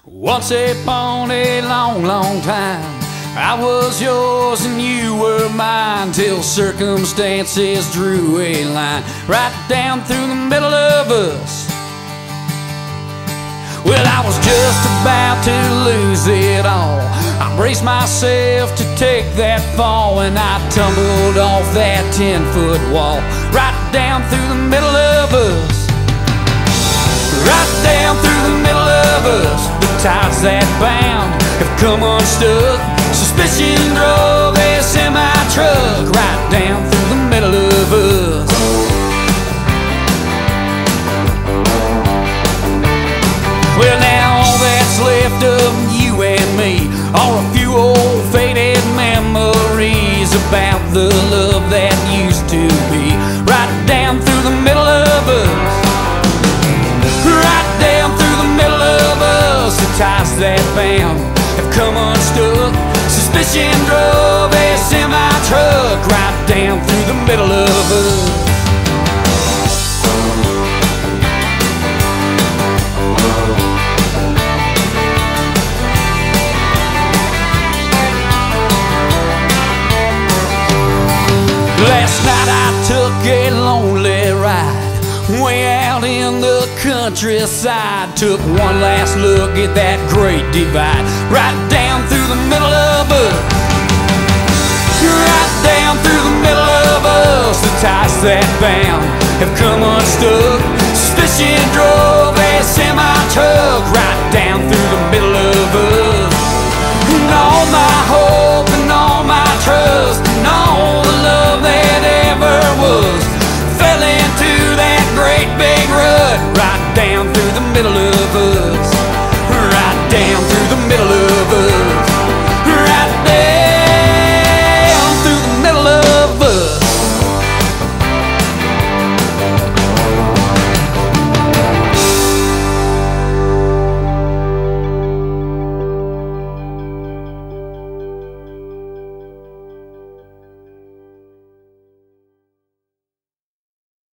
Once upon a long, long time, I was yours and you were mine, till circumstances drew a line right down through the middle of us. Well, I was just about to lose it all. I braced myself to take that fall, and I tumbled off that 10-foot wall right down through the middle of us. Right down through the middle of us. The ties that bound have come unstuck. Suspicion drove a semi-truck right down through the middle of us. Well, now all that's left of you and me are a few old faded memories about the love that used to be. Right down through the middle of us. Right down through the middle of us. The ties that bound have come unstuck. Suspicion drove a semi-truck right down through the middle of us. Last night I took a lonely ride way out in the countryside. Took one last look at that great divide right down through the middle of us. Right down through the middle of us. The ties that bound have come unstuck. Suspicion drove a semi-truck right